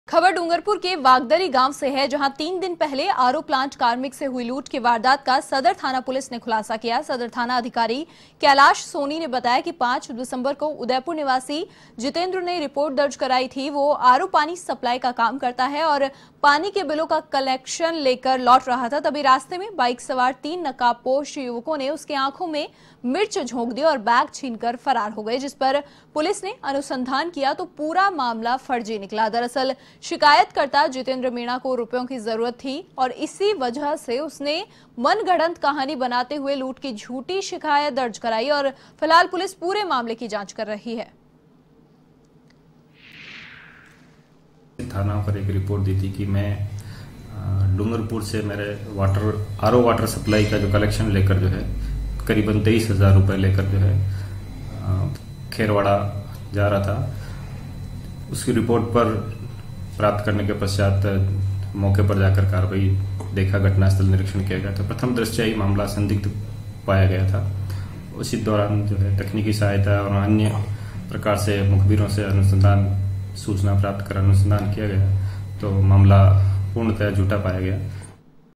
खबर डूंगरपुर के वागदरी गांव से है, जहां 3 दिन पहले आरओ प्लांट कार्मिक से हुई लूट की वारदात का सदर थाना पुलिस ने खुलासा किया। सदर थाना अधिकारी कैलाश सोनी ने बताया कि 5 दिसंबर को उदयपुर निवासी जितेंद्र ने रिपोर्ट दर्ज कराई थी। वो आरओ पानी सप्लाई का काम करता है और पानी के बिलों का कलेक्शन लेकर लौट रहा था। तभी रास्ते में बाइक सवार 3 नकाबपोश युवकों ने उसकी आंखों में मिर्च झोंक दी और बैग छीनकर फरार हो गए, जिस पर पुलिस ने अनुसंधान किया तो पूरा मामला फर्जी निकला। दरअसल शिकायतकर्ता जितेंद्र मीणा को रुपयों की जरूरत थी और इसी वजह से उसने मनगढ़ंत कहानी बनाते हुए लूट की झूठी शिकायत दर्ज कराई और फिलहाल पुलिस पूरे मामले की जांच कर रही है। थाना पर एक रिपोर्ट दी थी कि मैं डूंगरपुर से मेरे आरओ वाटर सप्लाई का जो कलेक्शन लेकर जो है करीबन 23,000 रुपये लेकर जो है खेरवाड़ा जा रहा था। उसकी रिपोर्ट पर प्राप्त करने के पश्चात मौके पर जाकर कार्रवाई देखा, घटनास्थल निरीक्षण किया गया था। प्रथम दृष्टया ही मामला संदिग्ध पाया गया था। उसी दौरान जो है तकनीकी सहायता और अन्य प्रकार से मुखबिरों से सूचना प्राप्त कर अनुसंधान किया गया तो मामला पूर्णतः झूठा पाया गया।